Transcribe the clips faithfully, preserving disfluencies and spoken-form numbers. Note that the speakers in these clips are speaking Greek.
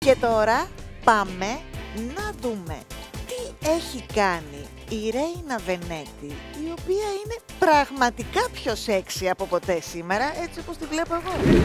Και τώρα πάμε να δούμε τι έχει κάνει η Ρέινα Βενέτη, η οποία είναι πραγματικά πιο σεξι από ποτέ σήμερα, έτσι όπως τη βλέπω εγώ.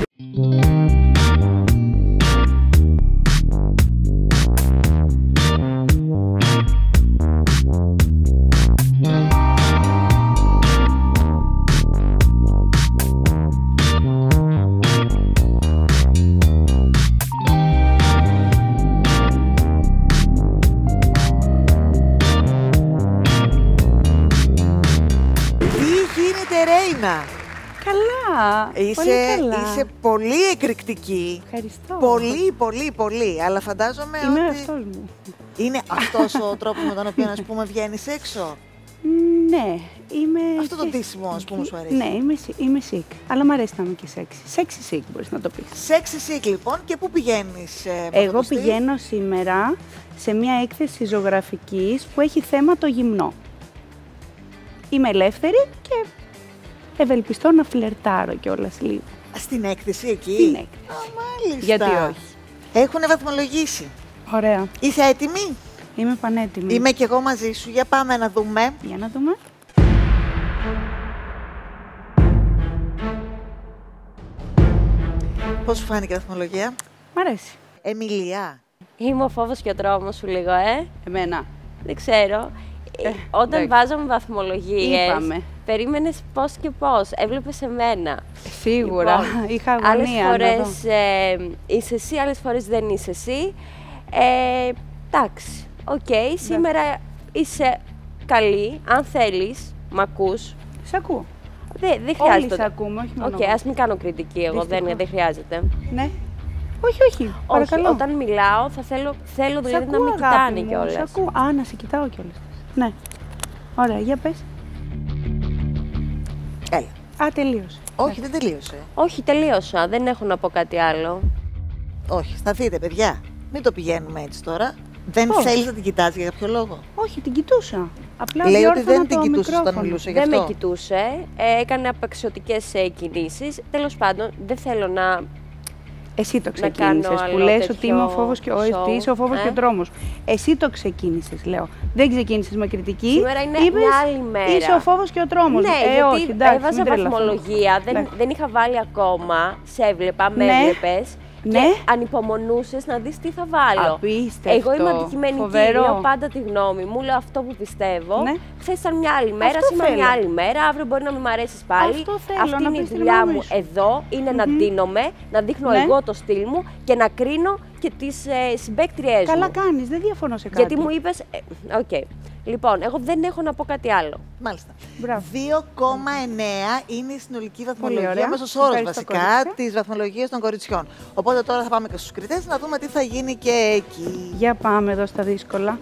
Ρέινα. Καλά. Είσαι πολύ, καλά. είσαι πολύ εκρηκτική. Ευχαριστώ. Πολύ, πολύ, πολύ. Αλλά φαντάζομαι Είμαι ότι... αυτός μου. Είναι αυτός ο τρόπος με τον οποίο, ας πούμε, βγαίνεις έξω. Ναι, είμαι... Αυτό το ντύσιμο, ας πούμε, σου αρέσει. Ναι, είμαι, είμαι sick. Αλλά μου αρέσει να είμαι και sexy. Sexy sick μπορείς να το πεις. Sexy sick, λοιπόν. Και πού πηγαίνεις ε, με Εγώ αυτό το πηγαίνω σήμερα σε μια έκθεση ζωγραφικής που έχει θέμα το γυμνό. Είμαι ελεύθερη και ευελπιστώ να φλερτάρω κιόλας λίγο. Στην έκθεση εκεί. Στην έκθεση. Α, μάλιστα. Γιατί όχι. Έχουνε βαθμολογήσει. Ωραία. Είσαι έτοιμη? Είμαι πανέτοιμη. Είμαι κι εγώ μαζί σου. Για πάμε να δούμε. Για να δούμε. Πώς σου φάνηκε η βαθμολογία? Μ' αρέσει. Εμιλία. Είμαι ο φόβος και ο τρόμος σου λίγο, ε. Εμένα. Δεν ξέρω. Ε, Όταν εντάξει. βάζαμε βαθμολογίες, Είπαμε. περίμενες πώς και πώς. Έβλεπες εμένα. Σίγουρα. Λοιπόν, είχα αγωνία. άλλες να φορές δω. ε, είσαι εσύ, άλλες φορές δεν είσαι εσύ. Ε, εντάξει, οκ. Σήμερα είσαι καλή, αν θέλεις, μ' ακούς. Σ' ακούω. Δεν, δεν Όλοι χρειάζεται. σ' ακούμε, όχι μόνο Οκ, εγώ. ας μην κάνω κριτική εγώ, δεν, Δυστυχώς. δεν χρειάζεται. Ναι. Όχι, όχι. Όχι, Παρακαλώ. όταν μιλάω θα θέλω, θέλω Σ' δηλαδή να ακούω, με αγάπη κοιτάνε μου, κιόλας. Σ' ακούω. Α, να σε κοιτάω κιόλας. Ναι. Ωραία, για πες. Έλα. Α, τελείωσε. Όχι, δεν τελείωσε. Όχι, τελείωσα. Δεν έχω να πω κάτι άλλο. Όχι, σταθείτε, παιδιά. Μην το πηγαίνουμε έτσι τώρα. Δεν Πώς? θέλεις να την κοιτάς για κάποιο λόγο? Όχι, την κοιτούσα. Απλά Λέει ότι διόρθωνα δεν την το κοιτούσες όταν μικρόφωνο. μιλούσε γι' Δεν αυτό. με κοιτούσε. Ε, έκανε απαξιωτικές ε, κινήσεις. Τέλος πάντων, δεν θέλω να. Εσύ το Να κάνω ξεκίνησες που άλλο λες τέτοιο ότι είμαι ο φόβος και ο show, εσύ είσαι ο φόβος ε? και ο τρόμος. Εσύ το ξεκίνησες, λέω. Δεν ξεκίνησες με κριτική. Σήμερα είναι είπες, μια άλλη μέρα. Είσαι ο φόβος και ο τρόμος. Ναι, ε, γιατί όχι, εντάξει, έβαζα μην τρελαθώ. βαθμολογία. Δεν, Εντάξει. δεν είχα βάλει ακόμα. Σε έβλεπα, με Ναι. έβλεπες. Ναι. Και ανυπομονούσες να δεις τι θα βάλω. Απίστευτο. Εγώ είμαι αντικειμενική, Φοβερό. λέω πάντα τη γνώμη μου, λέω αυτό που πιστεύω. Ναι. Χθες ήταν μια άλλη μέρα, Αυτό σήμερα μια θέλω. άλλη μέρα, αύριο μπορεί να μην μ' αρέσεις πάλι. Αυτό θέλω, Αυτή να είναι η πεις τη δουλειά γνώμη μου σου. εδώ, είναι να Μμμ. ντύνομαι, να δείχνω Ναι. εγώ το στυλ μου και να κρίνω και τις ε, συμπαίκτριές Καλά μου. κάνεις, δεν διαφωνώ σε κάτι. Γιατί μου είπες, ε, οκ. Λοιπόν, εγώ δεν έχω να πω κάτι άλλο. Μάλιστα. Μπράβο. δύο κόμμα εννέα είναι η συνολική βαθμολογία, ωραία. μέσος όρος Ευχαριστώ, βασικά, κορίτσια. της βαθμολογίας των κοριτσιών. Οπότε τώρα θα πάμε και στους κριτές να δούμε τι θα γίνει και εκεί. Για πάμε εδώ στα δύσκολα.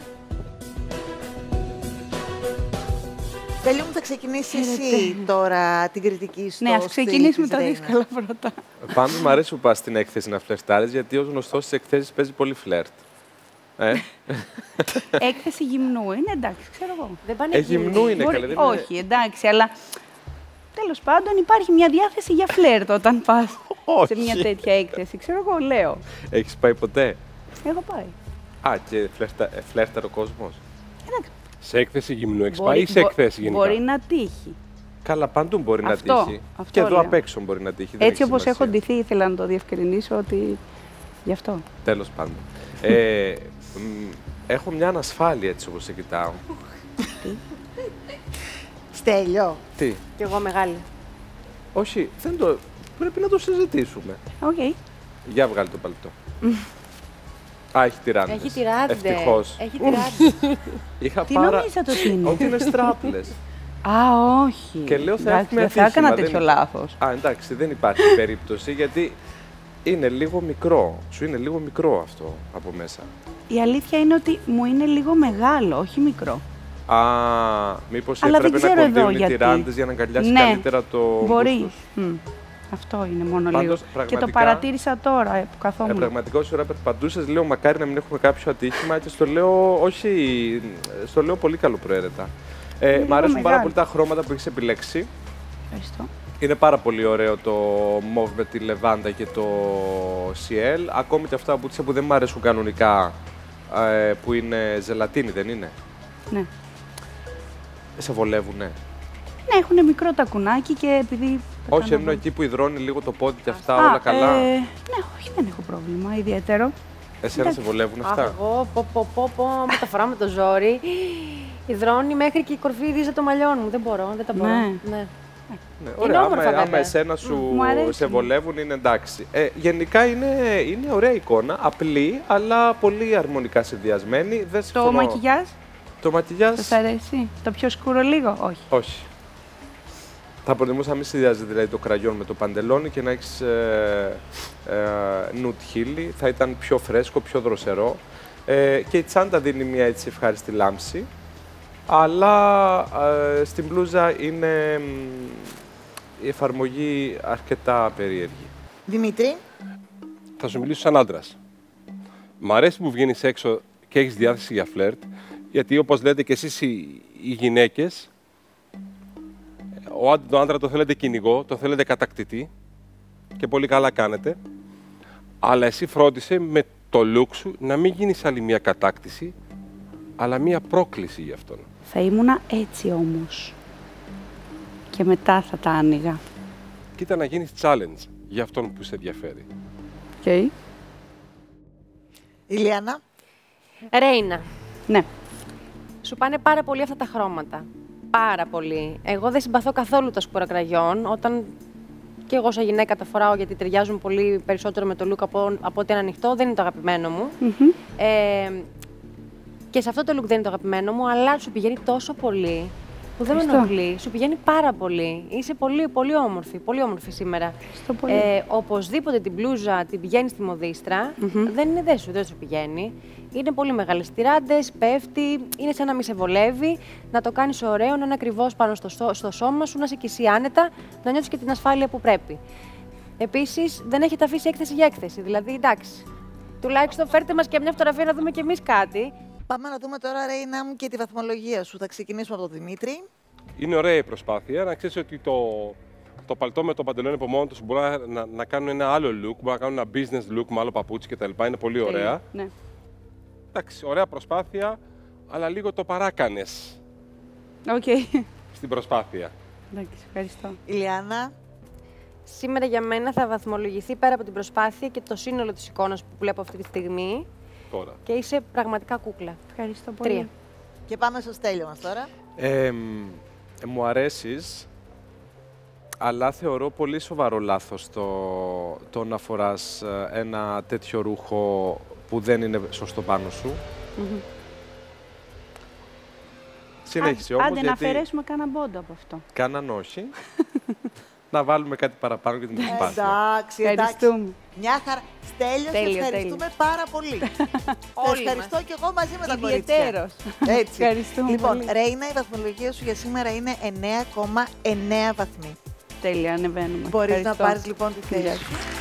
Τέλειο μου, θα ξεκινήσει εσύ Χαίρετε. τώρα την κριτική στο Ναι, ας στυλ ξεκινήσουμε της τα Ρέινας. δύσκολα πρώτα. Πάντως μου αρέσει που πας στην έκθεση να φλερτάρεις, γιατί ως γνωστός στις εκθέσεις παίζει πολύ φλερτ. Ε, Έκθεση γυμνού είναι, εντάξει, ξέρω εγώ. Δεν πάνε ε, γυμνού είναι Μπορεί- καλή. δεν είναι- Όχι, εντάξει, αλλά τέλος πάντων υπάρχει μια διάθεση για φλερτ όταν πας Όχι. σε μια τέτοια έκθεση. Ξέρω εγώ, λέω. Έχεις πάει ποτέ? Έχω πάει. Α, και φλερτα, ε, φλερταρε ο κόσμος. Εντάξει. Σε έκθεση γυμνού έχεις Μπορεί- πάει ή σε μπο- εκθέση γενικά? Μπορεί να τύχει. Καλά, παντού μπορεί Αυτό, να τύχει. αυτό Και εδώ λέω. απ' έξω μπορεί να τύχει. δεν Έτσι έχει όπως έχω σημασία. ντυθεί, ήθελα να το διευκρινίσω ότι γι' αυτό. Τέλος πάντων. ε, μ, έχω μια ανασφάλεια έτσι όπως σε κοιτάω. Στέλιο. Τι? Κι εγώ μεγάλη. Όχι, δεν το... πρέπει να το συζητήσουμε. Οκ. Για βγάλει το παλτό. Α, έχει τυράνδες. Έχει τυράνδες. Ευτυχώς. Έχει τυράνδες. Είχα Τι πάρα... νομίζατε ότι είναι? Ότι είναι στράπλες. Α, όχι. Και λέω θα Εντάξει, έχουμε δεν θα έκανα ατύχημα, τέτοιο δεν- λάθος. Α, εντάξει, δεν υπάρχει περίπτωση γιατί είναι λίγο μικρό. Σου είναι λίγο μικρό αυτό από μέσα. Η αλήθεια είναι ότι μου είναι λίγο μεγάλο, όχι μικρό. Α, μήπως Αλλά έπρεπε δεν να ξέρω εδώ κοντεύουν οι γιατί. τυράνδες για να αγκαλιάσει Ναι, καλύτερα το Μπορεί. μπούστος. Μμ. Αυτό είναι μόνο Πάντως, λίγο. Και το πραγματικά, παρατήρησα τώρα ε, που Ε, καθόμουν. πραγματικά όσο ώρα περπατούσες, λέω μακάρι να μην έχουμε κάποιο ατύχημα και στο λέω, όχι, στο λέω πολύ καλοπροαίρετα. Ε, Είναι μ' αρέσουν λίγο πάρα μεγάλο. πολύ τα χρώματα που έχεις επιλέξει. Ευχαριστώ. Είναι πάρα πολύ ωραίο το μοβ με τη λεβάντα και το σιέλ. Ακόμη και αυτά που, που δεν μου αρέσουν κανονικά, ε, που είναι ζελατίνη, δεν είναι? Ναι. Σε βολεύουνε? Ναι, έχουν μικρό τακουνάκι και επειδή... Όχι, ενώ εκεί που υδρώνει λίγο το πόδι και αυτά, Α, όλα καλά. Ε, ναι, όχι, δεν έχω πρόβλημα ιδιαίτερο. Εσένα σε βολεύουν αυτά? Αχ, εγώ, πω, πω, πω, πω, μεταφορά με το ζόρι. Υδρώνει μέχρι και η κορφή ρίζα των μαλλιών μου. Δεν μπορώ, δεν τα μπορώ. Ναι. Ναι. Ναι, ωραία, όμορφα, άμα, άμα βέβαια. εσένα σου αρέσει. σε βολεύουν είναι εντάξει. Ε, γενικά είναι, είναι ωραία εικόνα, απλή, αλλά πολύ αρμονικά συνδυασμένη. Δεν Το συμφωνώ. μακιγιάζ, Το μακιγιάζ, σας αρέσει? Το πιο σκούρο λίγο? Όχι. όχι. Θα προτιμούσα να μην συνδυάζει δηλαδή το κραγιόν με το παντελόνι και να έχεις ε, ε, νουτ χείλη. Θα ήταν πιο φρέσκο, πιο δροσερό. Ε, και η τσάντα δίνει μια έτσι ευχάριστη λάμψη. Αλλά ε, στην μπλούζα είναι μ, η εφαρμογή αρκετά περίεργη. Δημήτρη. Θα σου μιλήσω σαν άντρας. Μ' αρέσει που βγαίνεις έξω και έχεις διάθεση για φλερτ, γιατί όπως λέτε και εσείς οι, οι γυναίκες, ο, άν- το άντρα το θέλετε κυνηγό, το θέλετε κατακτητή και πολύ καλά κάνετε, αλλά εσύ φρόντισε με το look σου να μην γίνεις άλλη μια κατάκτηση, αλλά μια πρόκληση για αυτόν. Θα ήμουνα έτσι όμως. Και μετά θα τα άνοιγα. Κοίτα να γίνεις challenge για αυτόν που σε ενδιαφέρει. Okay. Ηλιάνα. Ρέινα, Ναι. σου πάνε πάρα πολύ αυτά τα χρώματα. Πάρα πολύ. Εγώ δεν συμπαθώ καθόλου τα σκούρα κραγιόν. Όταν και εγώ σαν γυναίκα τα φοράω γιατί ταιριάζουν πολύ περισσότερο με το look από, από ότι ένα ανοιχτό, δεν είναι το αγαπημένο μου. Μμμ. Ε, και σε αυτό το look δεν είναι το αγαπημένο μου, αλλά σου πηγαίνει τόσο πολύ που δεν με Ευχαριστώ. ενοχλεί. Σου πηγαίνει πάρα πολύ. Είσαι πολύ, πολύ όμορφη, πολύ όμορφη σήμερα. Ευχαριστώ πολύ. Ε, οπωσδήποτε την μπλούζα την πηγαίνει στη μοδίστρα. Μμμ. Δεν είναι δεν σου, δεν σου πηγαίνει. Είναι πολύ μεγάλες τυράντες, πέφτει, είναι σαν να μη σε βολεύει. Να το κάνεις ωραίο, να είναι ακριβώς πάνω στο, στο, στο σώμα σου, να είσαι και εσύ άνετα, να νιώθεις και την ασφάλεια που πρέπει. Επίσης, δεν έχετε αφήσει έκθεση για έκθεση. Δηλαδή, εντάξει. Τουλάχιστον φέρτε μας και μια φωτογραφία να δούμε κι εμείς κάτι. Πάμε να δούμε τώρα, Ρέινα μου, και τη βαθμολογία σου. Θα ξεκινήσουμε από τον Δημήτρη. Είναι ωραία η προσπάθεια. Να ξέρεις ότι το, το παλτό με το παντελόνι από μόνο τους μπορεί να, να, να κάνουν ένα άλλο look, μπορεί να κάνουν ένα business look με άλλο παπούτσι κτλ. Είναι πολύ ωραία. Ναι. Εντάξει, ωραία προσπάθεια, αλλά λίγο το παράκανες Οκ. στην προσπάθεια. Εντάξει, ευχαριστώ. Ηλιάνα. Σήμερα για μένα θα βαθμολογηθεί πέρα από την προσπάθεια και το σύνολο της εικόνας που βλέπω αυτή τη στιγμή Τώρα. και είσαι πραγματικά κούκλα. Ευχαριστώ πολύ. Τρία. Και πάμε στο Στέλιο μας τώρα. Ε, μ, μου αρέσεις, αλλά θεωρώ πολύ σοβαρό λάθος το, το να φοράς ε, ένα τέτοιο ρούχο που δεν είναι σωστό πάνω σου. Μμμ. Συνέχισε Άντε, όμως, άντε να γιατί αφαιρέσουμε κάνα μπόντο από αυτό. κάναν όχι. Να βάλουμε κάτι παραπάνω για την προσπάθεια. Εντάξει, εντάξει. Ευχαριστούμε. Μια χαρά. Στέλιο, σε Τέλειο, ευχαριστούμε πάρα πολύ. Σε Όλοι ευχαριστώ και εγώ μαζί με τα κορίτσια. Ιδιαιτέρως. Έτσι. Ευχαριστούμε Λοιπόν, πολύ. Ρέινα, η βαθμολογία σου για σήμερα είναι εννέα κόμμα εννέα βαθμοί. Τέλεια, ανεβαίνουμε. Μπορείς να Ευχαριστώ. πάρεις λοιπόν τη θέση Γεια σου.